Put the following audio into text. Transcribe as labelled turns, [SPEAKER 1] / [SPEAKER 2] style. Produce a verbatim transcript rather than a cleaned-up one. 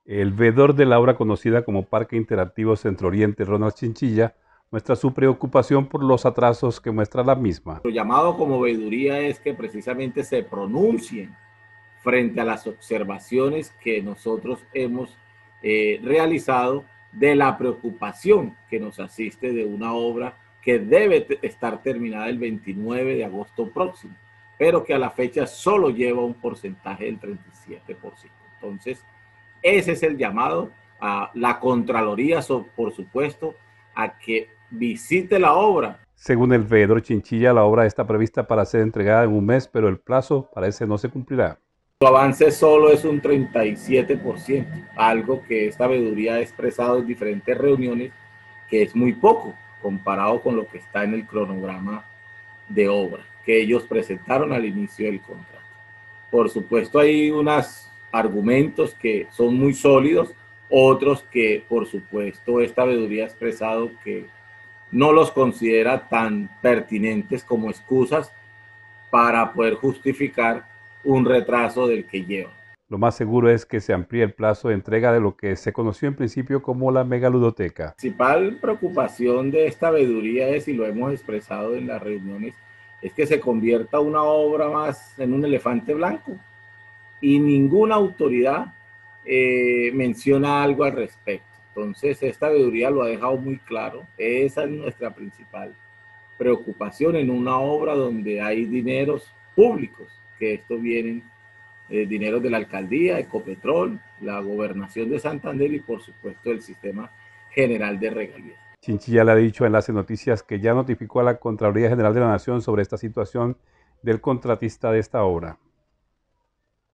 [SPEAKER 1] El veedor de la obra conocida como Parque Interactivo Centro Oriente, Ronald Chinchilla, muestra su preocupación por los atrasos que muestra la misma.
[SPEAKER 2] Lo llamado como veeduría es que precisamente se pronuncien frente a las observaciones que nosotros hemos eh, realizado de la preocupación que nos asiste de una obra que debe estar terminada el veintinueve de agosto próximo, pero que a la fecha solo lleva un porcentaje del treinta y siete por ciento. Entonces, ese es el llamado a la Contraloría, por supuesto, a que visite la obra.
[SPEAKER 1] Según el veedor Chinchilla, la obra está prevista para ser entregada en un mes, pero el plazo parece no se cumplirá.
[SPEAKER 2] Su avance solo es un treinta y siete por ciento, algo que esta veeduría ha expresado en diferentes reuniones, que es muy poco comparado con lo que está en el cronograma de obra que ellos presentaron al inicio del contrato. Por supuesto, hay unos argumentos que son muy sólidos, otros que, por supuesto, esta veeduría ha expresado que no los considera tan pertinentes como excusas para poder justificar un retraso del que lleva.
[SPEAKER 1] Lo más seguro es que se amplíe el plazo de entrega de lo que se conoció en principio como la megaludoteca.
[SPEAKER 2] La principal preocupación de esta veeduría es, y lo hemos expresado en las reuniones, es que se convierta una obra más en un elefante blanco y ninguna autoridad eh, menciona algo al respecto. Entonces, esta veeduría lo ha dejado muy claro. Esa es nuestra principal preocupación en una obra donde hay dineros públicos, que estos vienen eh, dineros de la alcaldía, Ecopetrol, la gobernación de Santander y por supuesto el sistema general de regalías.
[SPEAKER 1] Chinchilla le ha dicho a Enlace Noticias que ya notificó a la Contraloría General de la Nación sobre esta situación del contratista de esta obra.